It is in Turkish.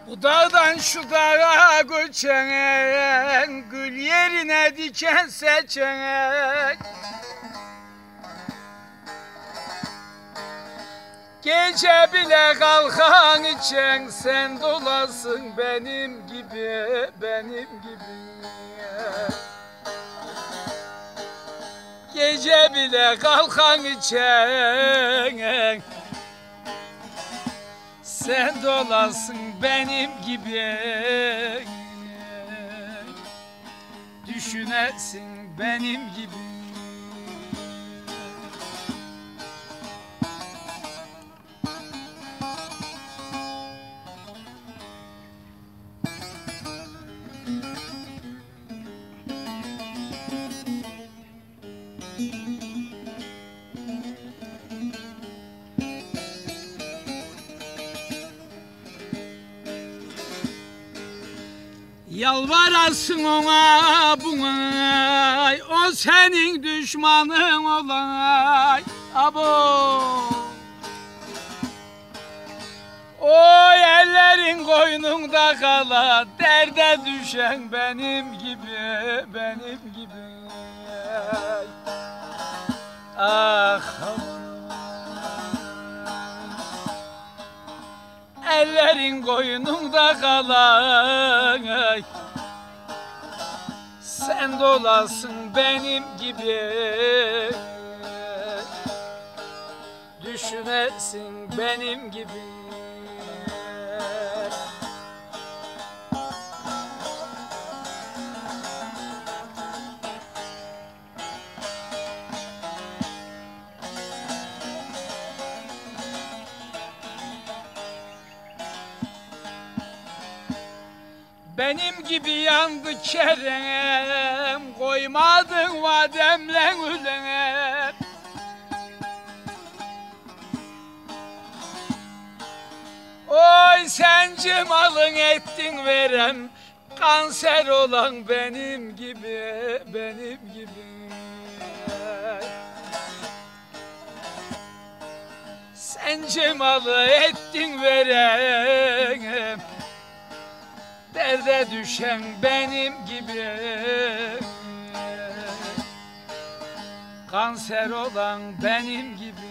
Bu dağdan şu dağa göçen, gül yerine diken seçen. Gece bile kalkan içen, sen dolasın benim gibi, benim gibi. Gece bile kalkan içen, sen dolasın benim gibi. Düşünesin benim gibi. Yalvarasın ona buna, o senin düşmanın olay. Abo. O ellerin koynunda kala, derde düşen benim gibi, benim gibi. Ah aman. Ellerin koynunda kalan, sen dolasın benim gibi. Düşünesin benim gibi. Benim gibi yandı kerem, koymadın vademle ölene. Oy sen cemalın ettin verem, kanser olan benim gibi, benim gibi. Sen cemalı ettin verem, derde düşen benim gibi. Kanser olan benim gibi.